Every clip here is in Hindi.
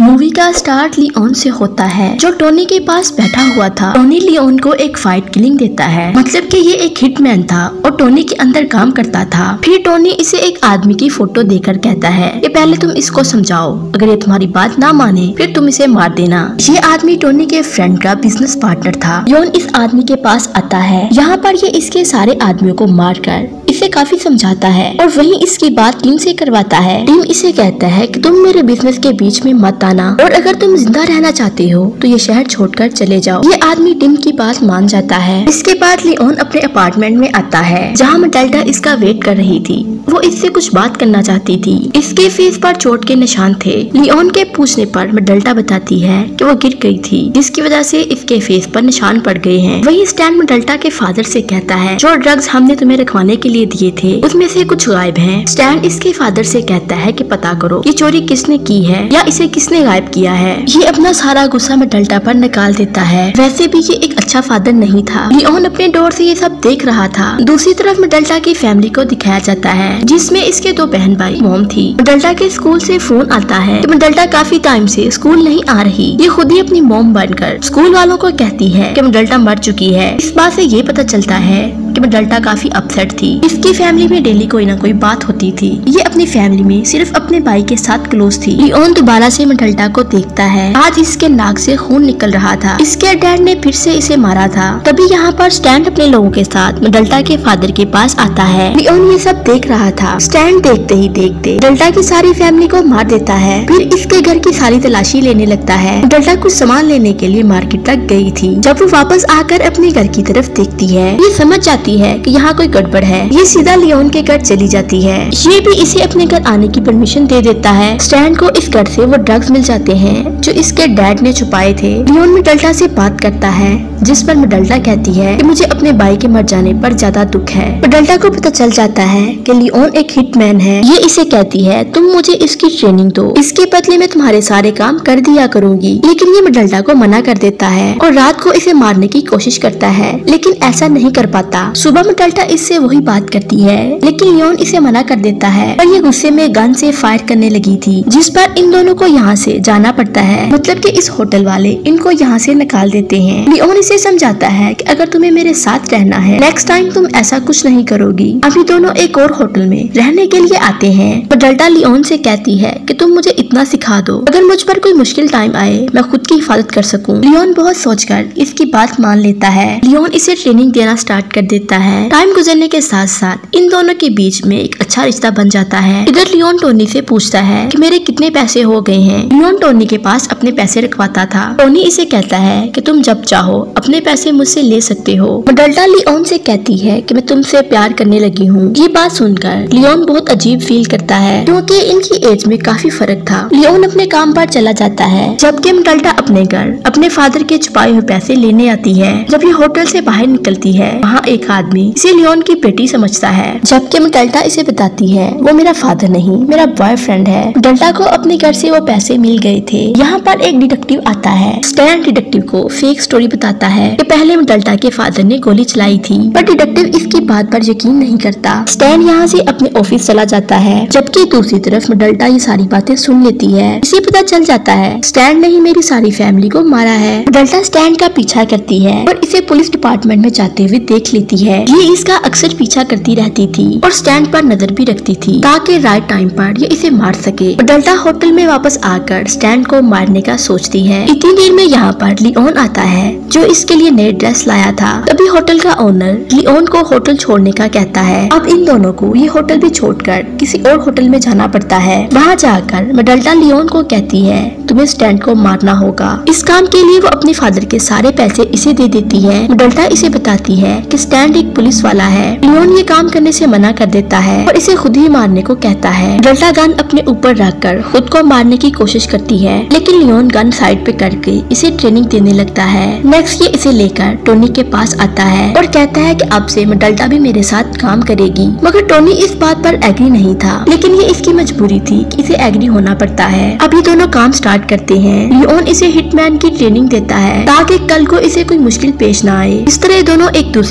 मूवी का स्टार्ट लियोन से होता है, जो टोनी के पास बैठा हुआ था। टोनी लियोन को एक फाइट किलिंग देता है, मतलब कि ये एक हिटमैन था और टोनी के अंदर काम करता था। फिर टोनी इसे एक आदमी की फोटो देकर कहता है कि पहले तुम इसको समझाओ, अगर ये तुम्हारी बात ना माने फिर तुम इसे मार देना। ये आदमी टोनी के फ्रेंड का बिजनेस पार्टनर था। लियोन इस आदमी के पास आता है, यहाँ पर ये इसके सारे आदमियों को मारकर इसे काफी समझाता है और वहीं इसकी बात टीम से करवाता है। टीम इसे कहता है कि तुम मेरे बिजनेस के बीच में मत आना और अगर तुम जिंदा रहना चाहते हो तो ये शहर छोड़कर चले जाओ। ये आदमी टीम की बात मान जाता है। इसके बाद लियोन अपने अपार्टमेंट में आता है, जहाँ मैटिल्डा इसका वेट कर रही थी। वो इससे कुछ बात करना चाहती थी। इसके फेस पर चोट के निशान थे। लियोन के पूछने पर मैटिल्डा बताती है कि वो गिर गई थी, जिसकी वजह से इसके फेस पर निशान पड़ गए हैं। वही स्टैन मैटिल्डा के फादर से कहता है, जो ड्रग्स हमने तुम्हें रखवाने के लिए दिए थे उसमें से कुछ गायब हैं। स्टैन इसके फादर से कहता है कि पता करो ये चोरी किसने की है या इसे किसने गायब किया है। ये अपना सारा गुस्सा मैटिल्डा पर निकाल देता है। वैसे भी ये एक अच्छा फादर नहीं था। लियोन अपने डोर से ये सब देख रहा था। दूसरी तरफ मैटिल्डा की फैमिली को दिखाया जाता है, जिसमें इसके 2 बहन भाई मॉम थी। मैटिल्डा के स्कूल से फोन आता है कि मैटिल्डा काफी टाइम से स्कूल नहीं आ रही। ये खुद ही अपनी मॉम बनकर स्कूल वालों को कहती है कि मैटिल्डा मर चुकी है। इस बात से ये पता चलता है कि मैटिल्डा काफी अपसेट थी। इसकी फैमिली में डेली कोई ना कोई बात होती थी। ये अपनी फैमिली में सिर्फ अपने भाई के साथ क्लोज थी। लियोन दोबारा से मैटिल्डा को देखता है। आज इसके नाक से खून निकल रहा था। इसके डैड ने फिर से इसे मारा था। तभी यहाँ पर स्टैन अपने लोगों के साथ मैटिल्डा के फादर के पास आता है। लियोन ये सब देख रहा था। स्टैन देखते ही देखते मैटिल्डा की सारी फैमिली को मार देता है। फिर इसके घर की सारी तलाशी लेने लगता है। मैटिल्डा कुछ सामान लेने के लिए मार्केट तक गई थी। जब वो वापस आकर अपने घर की तरफ देखती है, ये समझ जाती है कि यहाँ कोई गड़बड़ है। ये सीधा लियोन के घर चली जाती है। ये भी इसे अपने घर आने की परमिशन दे देता है। स्टैन को इस घर से वो ड्रग्स मिल जाते हैं जो इसके डैड ने छुपाए थे। लियोन मैटिल्डा से बात करता है, जिस पर मैटिल्डा कहती है कि मुझे अपने भाई के मर जाने पर ज्यादा दुख है। मैटिल्डा को पता चल जाता है कि लियोन एक हिटमैन है। ये इसे कहती है, तुम मुझे इसकी ट्रेनिंग दो, इसके बदले में तुम्हारे सारे काम कर दिया करूंगी। लेकिन ये मैटिल्डा को मना कर देता है और रात को इसे मारने की कोशिश करता है, लेकिन ऐसा नहीं कर पाता। सुबह मैटिल्डा इससे वही बात करती है, लेकिन लियोन इसे मना कर देता है और ये गुस्से में गन से फायर करने लगी थी, जिस पर इन दोनों को यहाँ से जाना पड़ता है। मतलब कि इस होटल वाले इनको यहाँ से निकाल देते हैं। लियोन इसे समझाता है कि अगर तुम्हें मेरे साथ रहना है, नेक्स्ट टाइम तुम ऐसा कुछ नहीं करोगी। अभी दोनों एक और होटल में रहने के लिए आते हैं। मैटिल्डा लियोन से कहती है कि तुम मुझे इतना सिखा दो, अगर मुझ पर कोई मुश्किल टाइम आए मैं खुद की हिफाजत कर सकूं। लियोन बहुत सोचकर इसकी बात मान लेता है। लियोन इसे ट्रेनिंग देना स्टार्ट कर देता है। टाइम गुजरने के साथ साथ इन दोनों के बीच में एक अच्छा रिश्ता बन जाता है। इधर लियोन टोनी से पूछता है कि मेरे कितने पैसे हो गए हैं। लियोन टोनी के पास अपने पैसे रखवाता था। टोनी इसे कहता है कि तुम जब चाहो अपने पैसे मुझसे ले सकते हो। मैटिल्डा लियोन से कहती है कि मैं तुमसे प्यार करने लगी हूँ। ये बात सुनकर लियोन बहुत अजीब फील करता है, क्योंकि इनकी एज में काफी फर्क था। लियोन अपने काम पर चला जाता है, जबकि मैटिल्डा अपने घर अपने फादर के छुपाए हुए पैसे लेने आती है। जब ये होटल से बाहर निकलती है, वहाँ एक आदमी इसे लियोन की बेटी समझता है, जबकि मैटिल्डा इसे बताती है वो मेरा फादर नहीं मेरा बॉयफ्रेंड है। मैटिल्डा को अपने घर से वो पैसे मिल गए थे। यहाँ पर एक डिटेक्टिव आता है। स्टैन डिटेक्टिव को फेक स्टोरी बताता है कि पहले मैटिल्डा के फादर ने गोली चलाई थी, पर डिटेक्टिव इसकी बात पर यकीन नहीं करता। स्टैन यहाँ से अपने ऑफिस चला जाता है, जबकि दूसरी तरफ मैटिल्डा ये सारी बातें सुन लेती है। इसे पता चल जाता है स्टैन ने ही मेरी सारी फैमिली को मारा है। मैटिल्डा स्टैन का पीछा करती है और इसे पुलिस डिपार्टमेंट में जाते हुए देख लेती है। ये इसका अक्सर पीछा करती रहती थी और स्टैंड पर नजर भी रखती थी, ताकि राइट टाइम पर ये इसे मार सके। मैटिल्डा होटल में वापस आकर स्टैन को मारने का सोचती है। इतनी देर में यहाँ पर लियोन आता है, जो इसके लिए नए ड्रेस लाया था। तभी होटल का ओनर लियोन को होटल छोड़ने का कहता है। अब इन दोनों को ये होटल भी छोड़कर किसी और होटल में जाना पड़ता है। वहाँ जाकर मैटिल्डा लियोन को कहती है तुम्हें स्टैंड को मारना होगा। इस काम के लिए वो अपने फादर के सारे पैसे इसे दे देती है। मैटिल्डा इसे बताती है कि स्टैंड एक पुलिस वाला है। लियोन ये काम करने से मना कर देता है और इसे खुद ही मारने को कहता है। मैटिल्डा गन अपने ऊपर रखकर खुद को मारने की कोशिश करती है, लेकिन लियोन गन साइड पे करके इसे ट्रेनिंग देने लगता है। नेक्स्ट ये इसे लेकर टोनी के पास आता है और कहता है कि अब से मैटिल्डा भी मेरे साथ काम करेगी। मगर टोनी इस बात पर एग्री नहीं था, लेकिन ये इसकी मजबूरी थी कि इसे एग्री होना पड़ता है। अभी दोनों काम स्टार्ट करते हैं। लियोन इसे हिटमैन की ट्रेनिंग देता है, ताकि कल को इसे कोई मुश्किल पेश ना आए। इस तरह दोनों एक दूसरे के करीब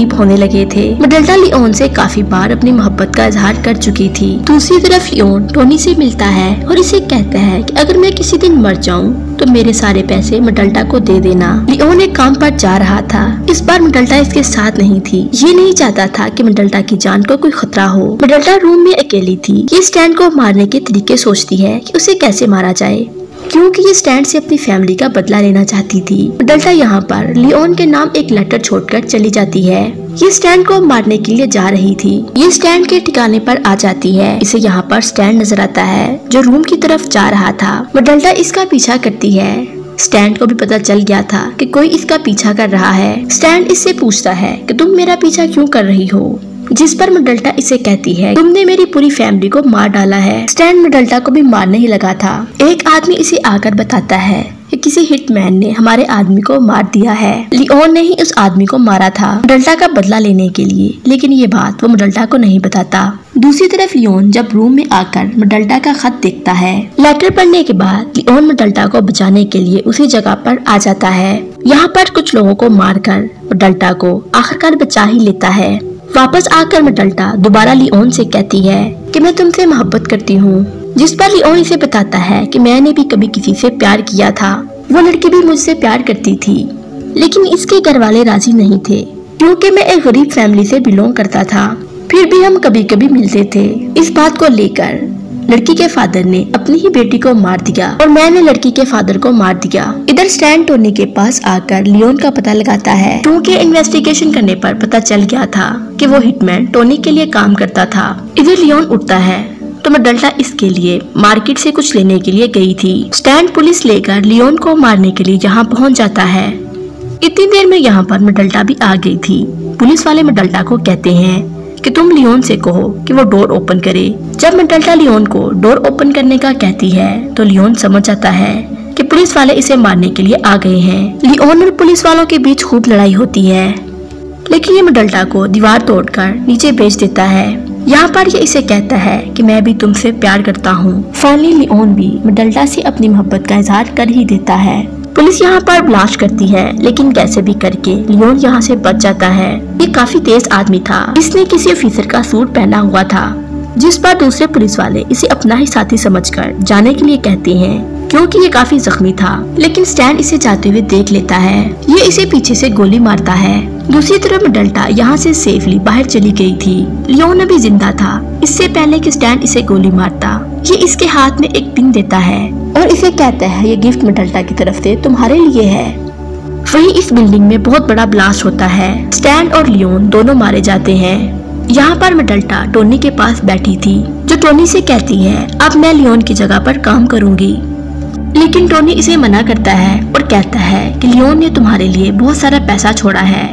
करीब होने लगे थे। मैटिल्डा लियोन से काफी बार अपनी मोहब्बत का इजहार कर चुकी थी। दूसरी तरफ लियोन टोनी से मिलता है और इसे कहता है कि अगर मैं किसी दिन मर जाऊं तो मेरे सारे पैसे मैटिल्डा को दे देना। लियोन एक काम पर जा रहा था। इस बार मैटिल्डा इसके साथ नहीं थी। ये नहीं चाहता था कि मैटिल्डा की जान को कोई खतरा हो। मैटिल्डा रूम में अकेली थी। ये स्टैन को मारने के तरीके सोचती है कि उसे कैसे मारा जाए, क्योंकि ये स्टैन से अपनी फैमिली का बदला लेना चाहती थी। मैटिल्डा यहाँ पर लियोन के नाम एक लेटर छोड़कर चली जाती है। ये स्टैन को मारने के लिए जा रही थी। ये स्टैन के ठिकाने पर आ जाती है। इसे यहाँ पर स्टैन नजर आता है जो रूम की तरफ जा रहा था। मैटिल्डा इसका पीछा करती है। स्टैन को भी पता चल गया था कि कोई इसका पीछा कर रहा है। स्टैन इससे पूछता है कि तुम मेरा पीछा क्यों कर रही हो, जिस पर मैटिल्डा इसे कहती है तुमने मेरी पूरी फैमिली को मार डाला है। स्टैन मैटिल्डा को भी मारने ही लगा था। एक आदमी इसे आकर बताता है कि किसी हिटमैन ने हमारे आदमी को मार दिया है। लियोन ने ही उस आदमी को मारा था मैटिल्डा का बदला लेने के लिए, लेकिन ये बात वो मैटिल्डा को नहीं बताता। दूसरी तरफ लियोन जब रूम में आकर मैटिल्डा का खत देखता है। लेटर पढ़ने के बाद लियोन मैटिल्डा को बचाने के लिए उसी जगह पर आ जाता है। यहाँ पर कुछ लोगों को मारकर मैटिल्डा को आखिरकार बचा ही लेता है। वापस आकर मैटिल्डा दोबारा लियोन से कहती है कि मैं तुमसे मोहब्बत करती हूँ, जिस पर लियोन इसे बताता है कि मैंने भी कभी किसी से प्यार किया था। वो लड़की भी मुझसे प्यार करती थी, लेकिन इसके घर वाले राजी नहीं थे, क्योंकि मैं एक गरीब फैमिली से बिलोंग करता था। फिर भी हम कभी कभी मिलते थे। इस बात को लेकर लड़की के फादर ने अपनी ही बेटी को मार दिया और मैंने लड़की के फादर को मार दिया। इधर स्टैन टोनी के पास आकर लियोन का पता लगाता है, क्योंकि इन्वेस्टिगेशन करने पर पता चल गया था कि वो हिटमैन टोनी के लिए काम करता था। इधर लियोन उठता है तो मैटिल्डा इसके लिए मार्केट से कुछ लेने के लिए गई थी। स्टैन पुलिस लेकर लियोन को मारने के लिए यहाँ पहुँच जाता है। इतनी देर में यहाँ पर मैटिल्डा भी आ गई थी। पुलिस वाले मैटिल्डा को कहते हैं कि तुम लियोन से कहो कि वो डोर ओपन करे। जब मैटिल्डा लियोन को डोर ओपन करने का कहती है तो लियोन समझ जाता है कि पुलिस वाले इसे मारने के लिए आ गए हैं। लियोन और पुलिस वालों के बीच खूब लड़ाई होती है, लेकिन ये मैटिल्डा को दीवार तोड़कर नीचे भेज देता है। यहाँ पर ये इसे कहता है कि मैं भी तुमसे प्यार करता हूँ। फाइनली लियोन भी मैटिल्डा से अपनी मोहब्बत का इजहार कर ही देता है। पुलिस यहाँ पर ब्लास्ट करती है, लेकिन कैसे भी करके लियोन यहाँ से बच जाता है। ये काफी तेज आदमी था। इसने किसी ऑफिसर का सूट पहना हुआ था, जिस पर दूसरे पुलिस वाले इसे अपना ही साथी समझकर जाने के लिए कहते हैं, क्योंकि ये काफी जख्मी था। लेकिन स्टैन इसे जाते हुए देख लेता है। ये इसे पीछे से गोली मारता है। दूसरी तरफ मैटिल्डा यहाँ से सेफली बाहर चली गई थी। लियोन अभी जिंदा था इससे पहले कि स्टैन इसे गोली मारता। ये इसके हाथ में एक पिन देता है और इसे कहता है ये गिफ्ट मैटिल्डा की तरफ से तुम्हारे लिए है। वहीं इस बिल्डिंग में बहुत बड़ा ब्लास्ट होता है। स्टैन और लियोन दोनों मारे जाते हैं। यहाँ पर मैटिल्डा टोनी के पास बैठी थी, जो टोनी से कहती है अब मैं लियोन की जगह पर काम करूंगी। लेकिन टोनी इसे मना करता है और कहता है कि लियोन ने तुम्हारे लिए बहुत सारा पैसा छोड़ा है,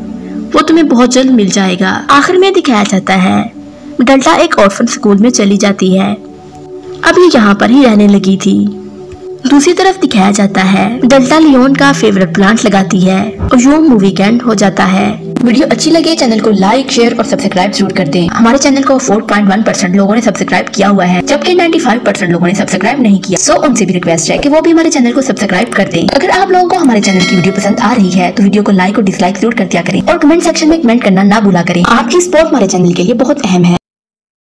वो तुम्हें बहुत जल्द मिल जाएगा। आखिर में दिखाया जाता है मैटिल्डा एक ऑर्फन स्कूल में चली जाती है। अब ये यहाँ पर ही रहने लगी थी। दूसरी तरफ दिखाया जाता है मैटिल्डा लियोन का फेवरेट प्लांट लगाती है और यूं मूवी का एंड हो जाता है। वीडियो अच्छी लगे चैनल को लाइक शेयर और सब्सक्राइब जरूर कर दें। हमारे चैनल को 4.1% लोगों ने सब्सक्राइब किया हुआ है, जबकि 95% लोगों ने सब्सक्राइब नहीं किया। सो उनसे भी रिक्वेस्ट है कि वो भी हमारे चैनल को सब्सक्राइब कर दें। अगर आप लोगों को हमारे चैनल की वीडियो पसंद आ रही है तो वीडियो को लाइक और डिसलाइक जरूर कर दिया करें और कमेंट सेक्शन में कमेंट करना ना भूला करें। आपकी सपोर्ट हमारे चैनल के लिए बहुत अहम है।